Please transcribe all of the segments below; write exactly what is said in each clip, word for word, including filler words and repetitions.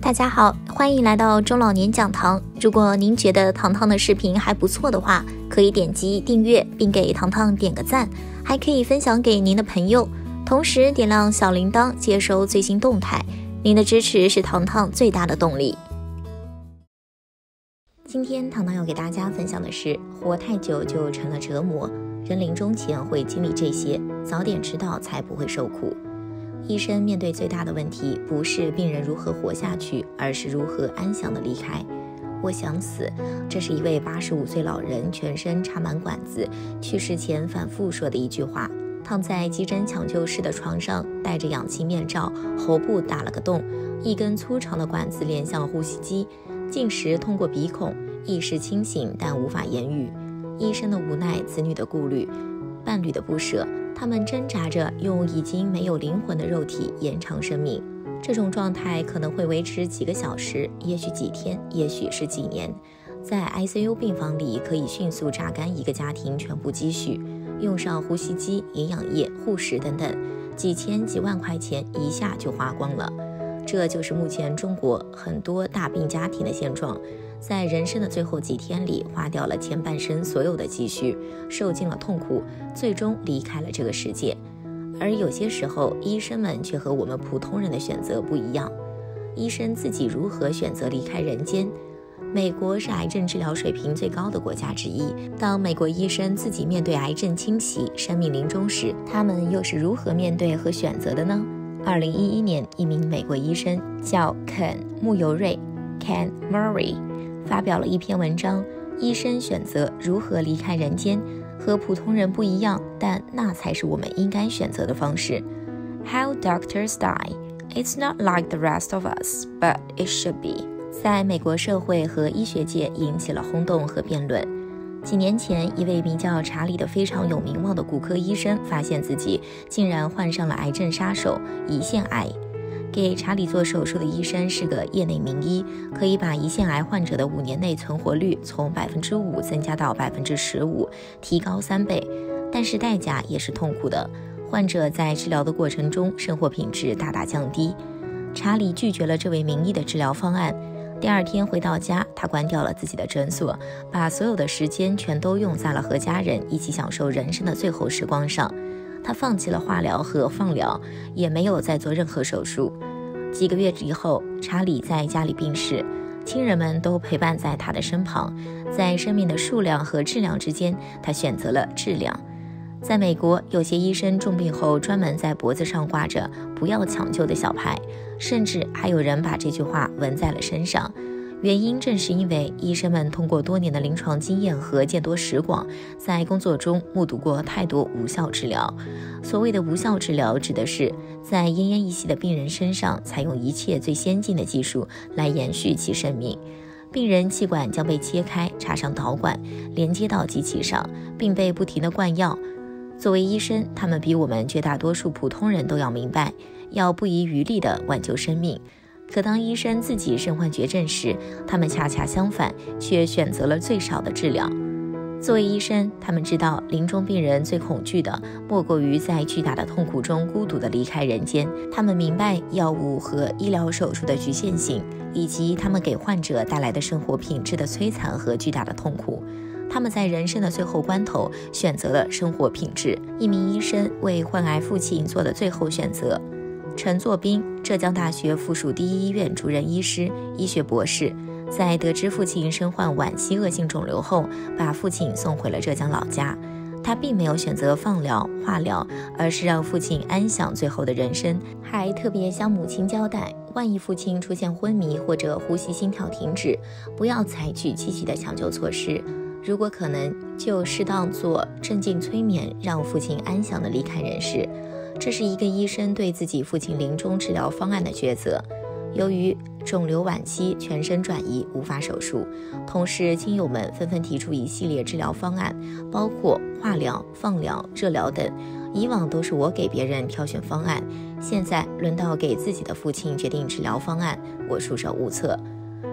大家好，欢迎来到中老年讲堂。如果您觉得糖糖的视频还不错的话，可以点击订阅并给糖糖点个赞，还可以分享给您的朋友，同时点亮小铃铛接收最新动态。您的支持是糖糖最大的动力。今天糖糖要给大家分享的是，活太久就成了折磨，人临终前会经历这些，早点知道才不会受苦。医生面对最大的问题，不是病人如何活下去，而是如何安详地离开。我想死，这是一位八十五岁老人全身插满管子，去世前反复说的一句话。躺在急诊抢救室的床上，戴着氧气面罩，喉部打了个洞，一根粗长的管子连向呼吸机，进食通过鼻孔，意识清醒但无法言语。医生的无奈，子女的顾虑，伴侣的不舍，他们挣扎着用已经没有灵魂的肉体延长生命。这种状态可能会维持几个小时，也许几天，也许是几年。在 I C U 病房里，可以迅速榨干一个家庭全部积蓄，用上呼吸机、营养液、护士等等，几千几万块钱一下就花光了。这就是目前中国很多大病家庭的现状，在人生的最后几天里花掉了前半生所有的积蓄，受尽了痛苦，最终离开了这个世界。而有些时候，医生们却和我们普通人的选择不一样。医生自己如何选择离开人间？美国是癌症治疗水平最高的国家之一，当美国医生自己面对癌症侵袭、生命临终时，他们又是如何面对和选择的呢？二零一一年，一名美国医生叫肯·穆尤瑞 （Ken Murray） 发表了一篇文章，医生选择如何离开人间，和普通人不一样，但那才是我们应该选择的方式。How doctors die. It's not like the rest of us, but it should be. 在美国社会和医学界引起了轰动和辩论。几年前，一位名叫查理的非常有名望的骨科医生发现自己竟然患上了癌症杀手胰腺癌。给查理做手术的医生是个业内名医，可以把胰腺癌患者的五年内存活率从百分之五增加到百分之十五，提高三倍。但是代价也是痛苦的，患者在治疗的过程中生活品质大大降低。查理拒绝了这位名医的治疗方案。第二天回到家，他关掉了自己的诊所，把所有的时间全都用在了和家人一起享受人生的最后时光上。他放弃了化疗和放疗，也没有再做任何手术。几个月以后，查理在家里病逝，亲人们都陪伴在他的身旁。在生命的数量和质量之间，他选择了质量。在美国，有些医生重病后专门在脖子上挂着“不要抢救”的小牌，甚至还有人把这句话纹在了身上。原因正是因为医生们通过多年的临床经验和见多识广，在工作中目睹过太多无效治疗。所谓的无效治疗，指的是在奄奄一息的病人身上采用一切最先进的技术来延续其生命。病人气管将被切开，插上导管，连接到机器上，并被不停地灌药。作为医生，他们比我们绝大多数普通人都要明白，要不遗余力地挽救生命。可当医生自己身患绝症时，他们恰恰相反，却选择了最少的治疗。作为医生，他们知道临终病人最恐惧的莫过于在巨大的痛苦中孤独地离开人间。他们明白药物和医疗手术的局限性，以及他们给患者带来的生活品质的摧残和巨大的痛苦。他们在人生的最后关头选择了生活品质。一名医生为患癌父亲做的最后选择。陈作斌，浙江大学附属第一医院主任医师、医学博士，在得知父亲身患晚期恶性肿瘤后，把父亲送回了浙江老家。他并没有选择放疗、化疗，而是让父亲安享最后的人生，还特别向母亲交代，万一父亲出现昏迷或者呼吸心跳停止，不要采取积极的抢救措施。如果可能，就适当做镇静催眠，让父亲安详地离开人世。这是一个医生对自己父亲临终治疗方案的抉择。由于肿瘤晚期，全身转移，无法手术，同时亲友们纷纷提出一系列治疗方案，包括化疗、放疗、热疗等。以往都是我给别人挑选方案，现在轮到给自己的父亲决定治疗方案，我束手无策。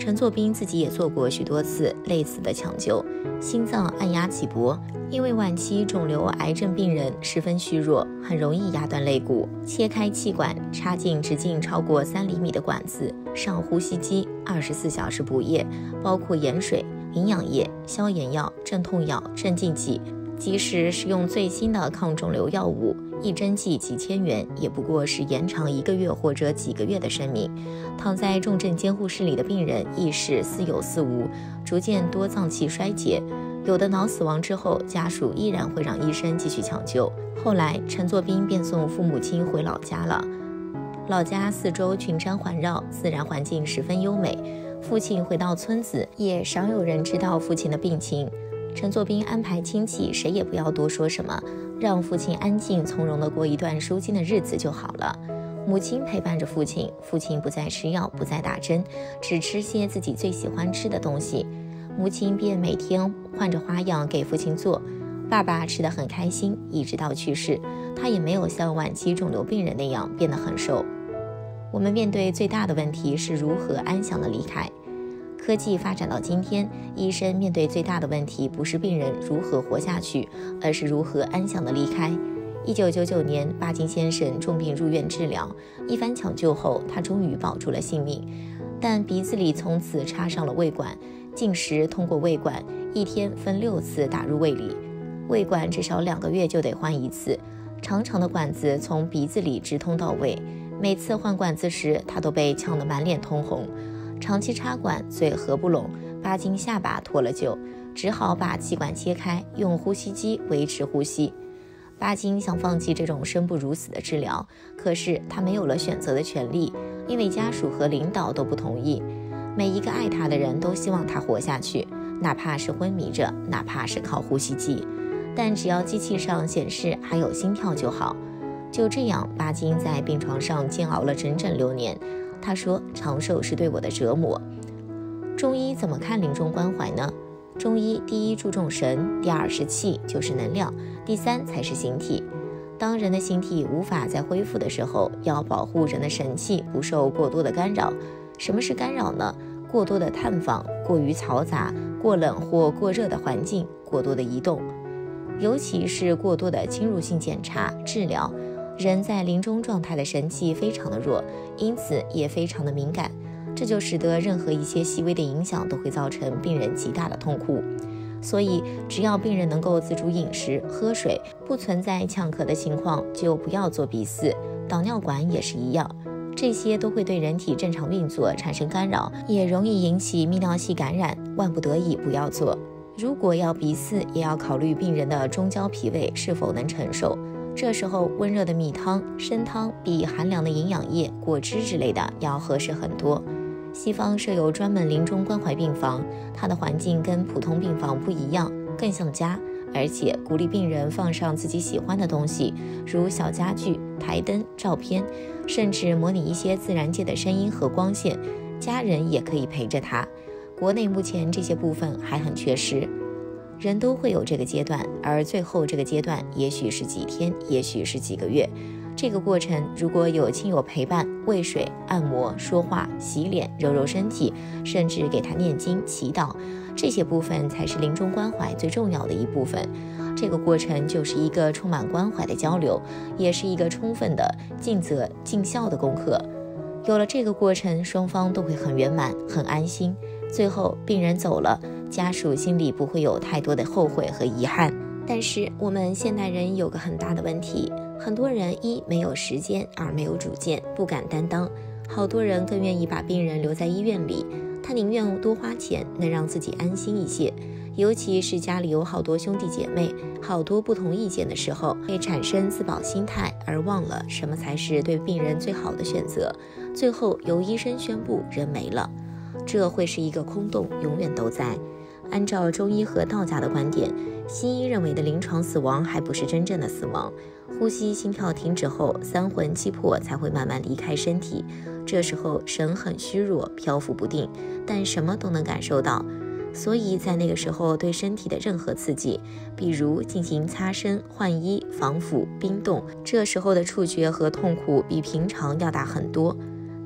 陈作斌自己也做过许多次类似的抢救，心脏按压起搏，因为晚期肿瘤癌症病人十分虚弱，很容易压断肋骨，切开气管，插进直径超过三厘米的管子，上呼吸机，二十四小时补液，包括盐水、营养液、消炎药、镇痛药、镇静剂，即使使用最新的抗肿瘤药物，一针剂几千元，也不过是延长一个月或者几个月的生命。躺在重症监护室里的病人意识似有似无，逐渐多脏器衰竭，有的脑死亡之后，家属依然会让医生继续抢救。后来陈作斌便送父母亲回老家了，老家四周群山环绕，自然环境十分优美。父亲回到村子，也少有人知道父亲的病情。陈作斌安排亲戚谁也不要多说什么，让父亲安静从容地过一段舒心的日子就好了。母亲陪伴着父亲，父亲不再吃药，不再打针，只吃些自己最喜欢吃的东西。母亲便每天换着花样给父亲做。爸爸吃得很开心，一直到去世，他也没有像晚期肿瘤病人那样变得很瘦。我们面对最大的问题是如何安详地离开。科技发展到今天，医生面对最大的问题不是病人如何活下去，而是如何安详地离开。一九九九年，巴金先生重病入院治疗，一番抢救后，他终于保住了性命。但鼻子里从此插上了胃管，进食通过胃管，一天分六次打入胃里。胃管至少两个月就得换一次，长长的管子从鼻子里直通到胃。每次换管子时，他都被呛得满脸通红。长期插管，嘴合不拢，巴金下巴脱了臼，只好把气管切开，用呼吸机维持呼吸。巴金想放弃这种生不如死的治疗，可是他没有了选择的权利，因为家属和领导都不同意。每一个爱他的人都希望他活下去，哪怕是昏迷着，哪怕是靠呼吸机，但只要机器上显示还有心跳就好。就这样，巴金在病床上煎熬了整整六年。他说，长寿是对我的折磨。中医怎么看临终关怀呢？中医第一注重神，第二是气，就是能量，第三才是形体。当人的形体无法再恢复的时候，要保护人的神气不受过多的干扰。什么是干扰呢？过多的探访，过于嘈杂，过冷或过热的环境，过多的移动，尤其是过多的侵入性检查、治疗。人在临终状态的神气非常的弱，因此也非常的敏感，这就使得任何一些细微的影响都会造成病人极大的痛苦。所以只要病人能够自主饮食、喝水，不存在呛咳的情况，就不要做鼻饲。导尿管也是一样，这些都会对人体正常运作产生干扰，也容易引起泌尿系感染，万不得已不要做。如果要鼻饲，也要考虑病人的中焦脾胃是否能承受。这时候温热的米汤、参汤比寒凉的营养液、果汁之类的要合适很多。西方设有专门临终关怀病房，它的环境跟普通病房不一样，更像家，而且鼓励病人放上自己喜欢的东西，如小家具、台灯、照片，甚至模拟一些自然界的声音和光线，家人也可以陪着他。国内目前这些部分还很缺失。人都会有这个阶段，而最后这个阶段也许是几天，也许是几个月。这个过程如果有亲友陪伴，喂水、按摩、说话、洗脸、揉揉身体，甚至给他念经、祈祷，这些部分才是临终关怀最重要的一部分。这个过程就是一个充满关怀的交流，也是一个充分的尽责尽孝的功课。有了这个过程，双方都会很圆满，很安心。最后病人走了，家属心里不会有太多的后悔和遗憾。但是我们现代人有个很大的问题，很多人一没有时间，二没有主见，不敢担当。好多人更愿意把病人留在医院里，他宁愿多花钱，能让自己安心一些。尤其是家里有好多兄弟姐妹，好多不同意见的时候，会产生自保心态，而忘了什么才是对病人最好的选择。最后由医生宣布人没了，这会是一个空洞，永远都在。按照中医和道家的观点，西医认为的临床死亡还不是真正的死亡，呼吸心跳停止后，三魂七魄才会慢慢离开身体。这时候神很虚弱，漂浮不定，但什么都能感受到。所以在那个时候，对身体的任何刺激，比如进行擦身、换衣、防腐、冰冻，这时候的触觉和痛苦比平常要大很多。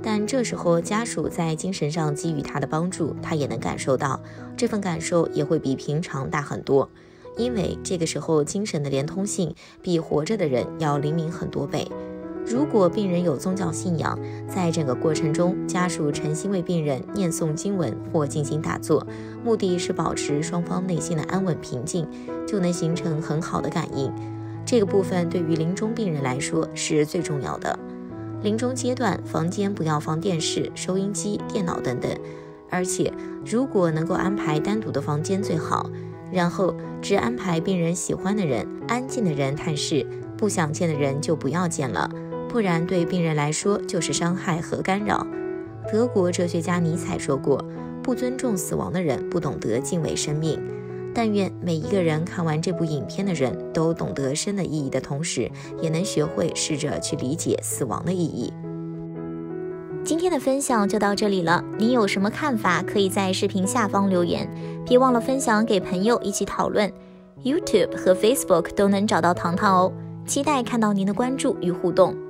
但这时候家属在精神上给予他的帮助，他也能感受到，这份感受也会比平常大很多，因为这个时候精神的连通性比活着的人要灵敏很多倍。如果病人有宗教信仰，在整个过程中，家属诚心为病人念诵经文或进行打坐，目的是保持双方内心的安稳平静，就能形成很好的感应。这个部分对于临终病人来说是最重要的。临终阶段，房间不要放电视、收音机、电脑等等，而且如果能够安排单独的房间最好，然后只安排病人喜欢的人、安静的人探视，不想见的人就不要见了，不然对病人来说就是伤害和干扰。德国哲学家尼采说过，不尊重死亡的人不懂得敬畏生命。但愿每一个人看完这部影片的人都懂得生的意义的同时，也能学会试着去理解死亡的意义。 今天的分享就到这里了，你有什么看法可以在视频下方留言，别忘了分享给朋友一起讨论。 YouTube 和 Facebook 都能找到糖糖哦，期待看到您的关注与互动。